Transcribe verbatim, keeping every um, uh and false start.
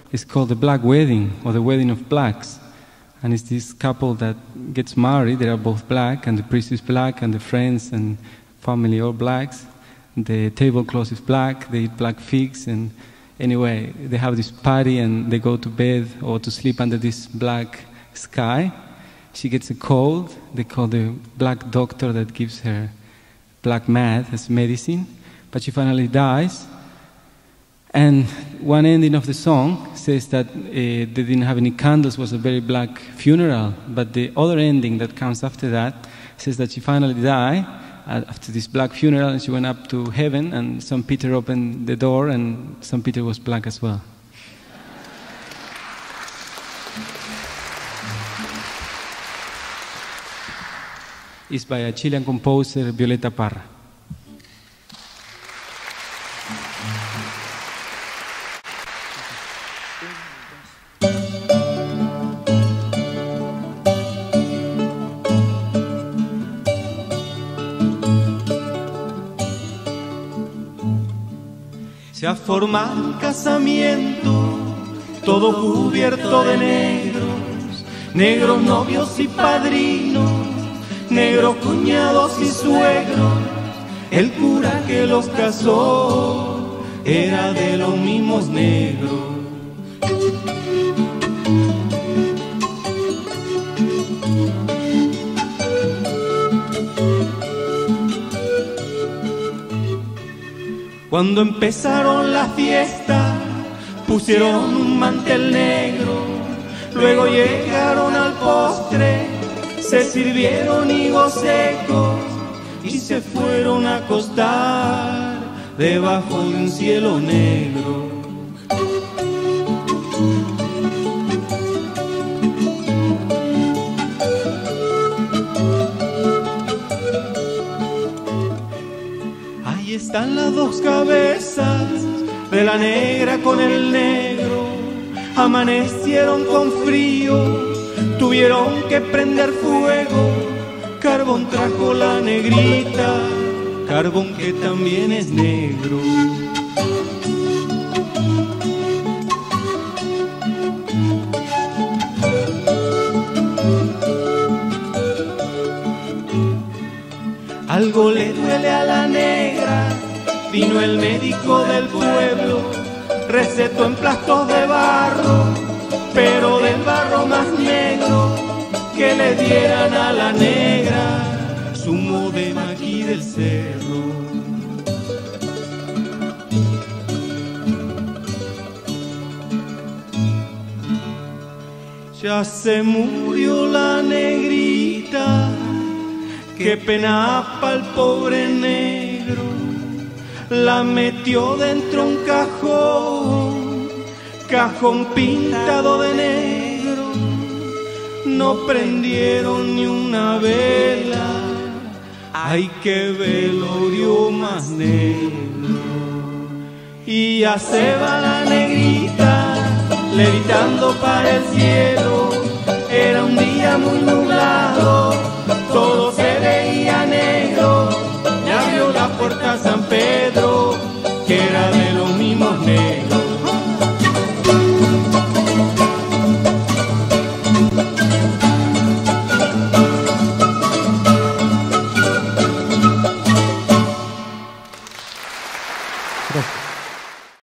It's called the Black Wedding, or the Wedding of Blacks. And it's this couple that gets married. They are both black, and the priest is black, and the friends and family are blacks. The tablecloth is black. They eat black figs, and anyway, they have this party, and they go to bed or to sleep under this black sky. She gets a cold. They call the black doctor that gives her black mad as medicine, but she finally dies. And one ending of the song says that uh, they didn't have any candles, was a very black funeral. But the other ending that comes after that says that she finally died uh, after this black funeral, and she went up to heaven, and Saint Peter opened the door, and Saint Peter was black as well. It's by a Chilean composer, Violeta Parra. Se ha formado un casamiento, todo cubierto de negros, negros novios y padrinos, negros cuñados y suegros. El cura que los casó era de los mismos negros. Cuando empezaron las fiestas, pusieron un mantel negro, luego llegaron al postre, se sirvieron higos secos y se fueron a acostar debajo de un cielo negro. Están las dos cabezas de la negra con el negro, amanecieron con frío, tuvieron que prender fuego, carbón trajo la negrita, carbón que también es negro. Algo le duele a la negra, vino el médico del pueblo, recetó emplastos de barro, pero del barro más negro, que le dieran a la negra zumo de maquí del cerro. Ya se murió la negrita, qué pena pa'l pobre negro, la metió dentro un cajón, cajón pintado de negro, no prendieron ni una vela, ay qué velorio más negro. Y ya se va la negrita, levitando para el cielo, era un día muy nublado, todo se veía negro, ya abrió la puerta San Pedro.